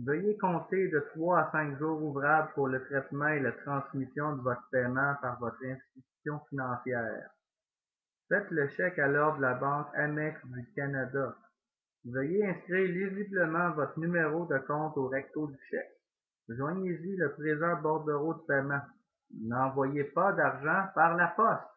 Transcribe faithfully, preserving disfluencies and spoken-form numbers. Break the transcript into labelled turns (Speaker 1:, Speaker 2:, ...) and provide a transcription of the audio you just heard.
Speaker 1: Veuillez compter de trois à cinq jours ouvrables pour le traitement et la transmission de votre paiement par votre institution financière. Faites le chèque à l'ordre de la Banque Amex du Canada. Veuillez inscrire lisiblement votre numéro de compte au recto du chèque. Joignez-y le présent bordereau de paiement. N'envoyez pas d'argent par la poste.